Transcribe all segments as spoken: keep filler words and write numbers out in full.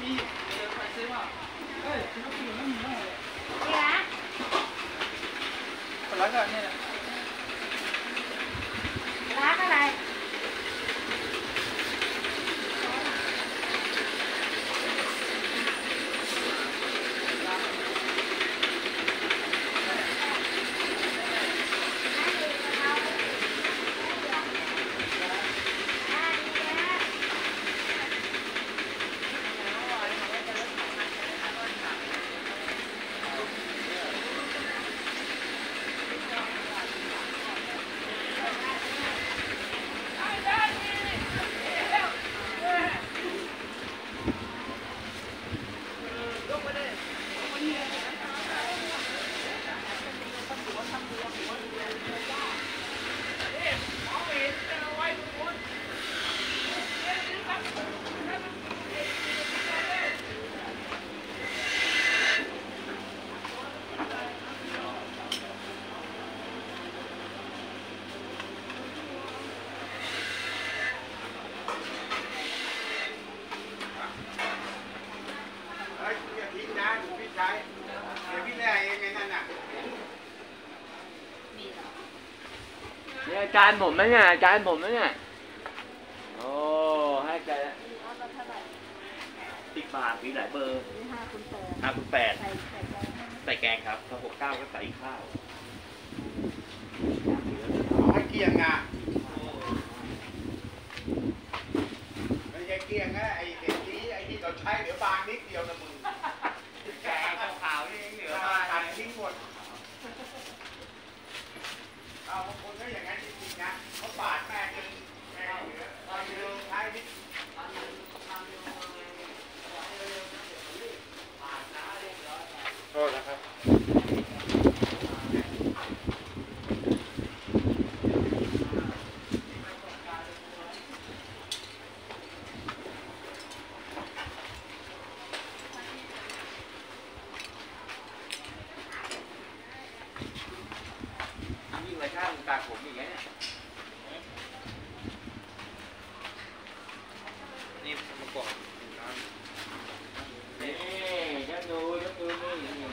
แล้วก็เนี่ยร้านอะไรนี่อาจารย์ผมนะเนี่ยอาจารย์ผมนะเนี่ยโอ้ให้อาจารย์สิบบาทมีหลายเบอร์ห้าคูณแปดห้าคูณแปดใส่แกงครับถ้าหกเก้าก็ใส่ข้าวให้เกียงอ่ะไม่ใช่เกียงนะไอ้เด็กนี้ไอ้ที่เราใช้เดี๋ยวบางนิดเดียวนะมึงแกงขาวๆนี่เหลือมาตัดทิ้งหมดเอาบางคนก็อย่างนั้นจริงๆนะเขาปาดแม่จนแม่เหลือตอนเดียวใช้นิดโทษนะครับยิ่งกว่าช่างตาผมอีกเนี่ยนี่มาก่อนนี่ยัดดูยัดดูนี่นี่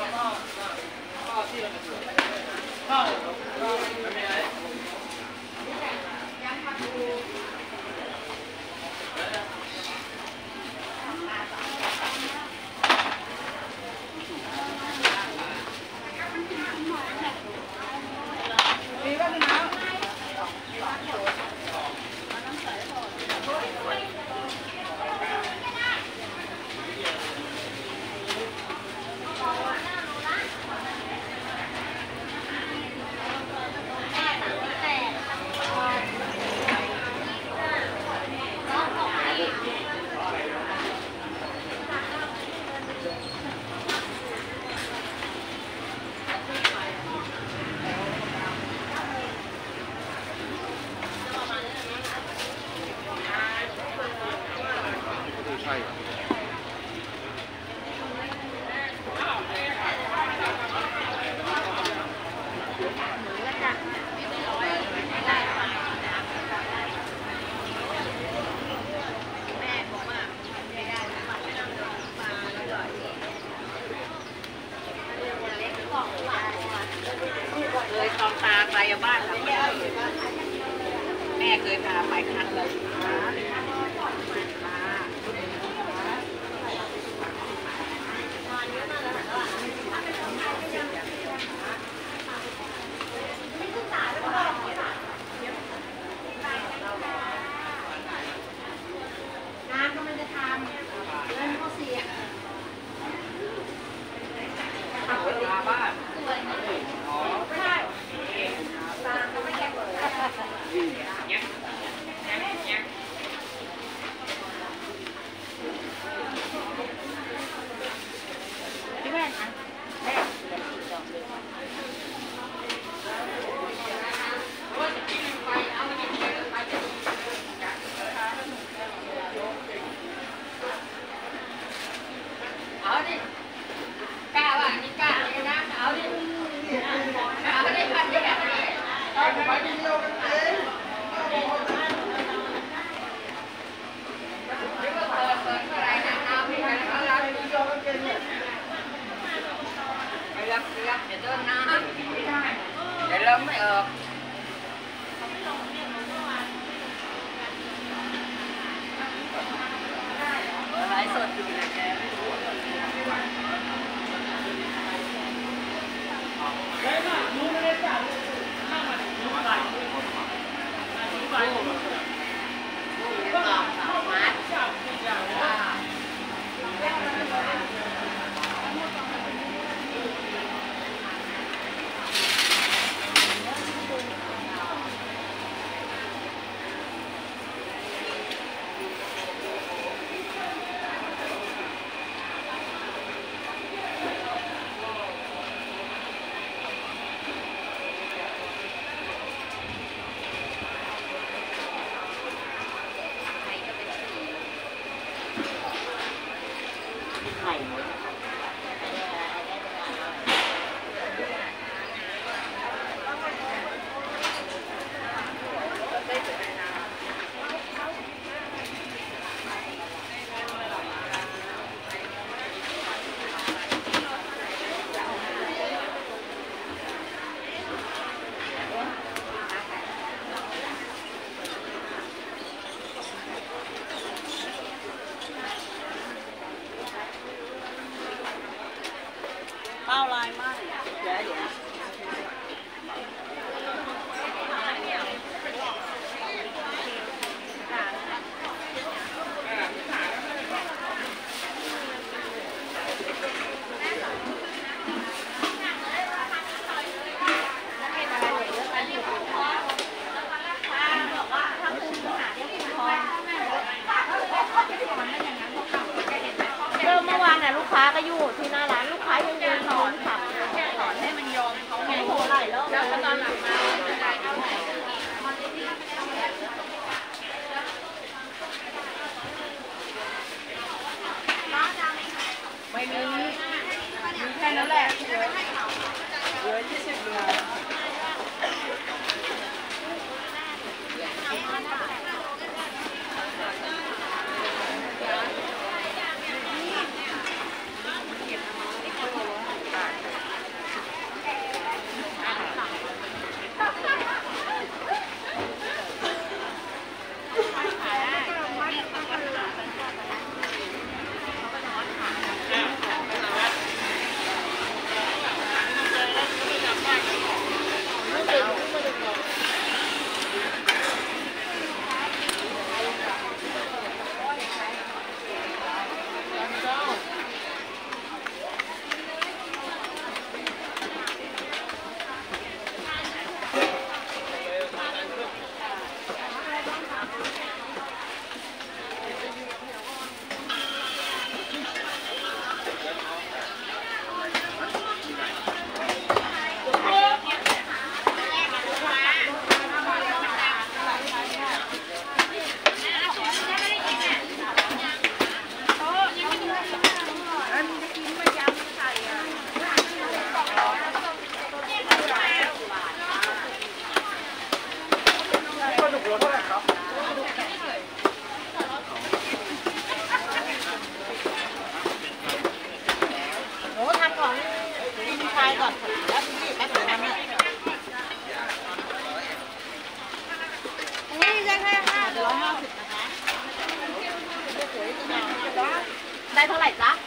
เลยตองตาไปบ้านเราแม่เคยพาไปครั้งเลยงานก็มันจะทำเงินก็เสียมาบ้านไม่ได้ตาก็ไม่แข็งเลยพี่แม่นะแม่เอาดิกล้าว่ะนี่กล้าเลยนะเอาดิเอาดิพันเดียวกันเลยเอาไปเดียวกันเลยเดี๋ยวก็เปิดเปิดเมื่อไรนะเอาพี่กันเอาละเดียวกันเลยไปรับไปรับเดี๋ยวเดินน้ำเดี๋ยวล้มไม่ออกไลฟ์สดอยู่นะแกเป้าลายมากเดี๋ยวเดี๋ยวเมื่อวานน่ะลูกค้าก็อยู่ที่หน้าร้านลูกค้ายังยืนนอนขับแค่สอนให้มันยอมเขาไงโหไหลแล้วแล้วตอนหลังชายก่อนแล้วพี่แป๊บเดียวนะนี่ได้แค่ห้าร้อยห้าสิบนะคะได้เท่าไหร่จ๊ะ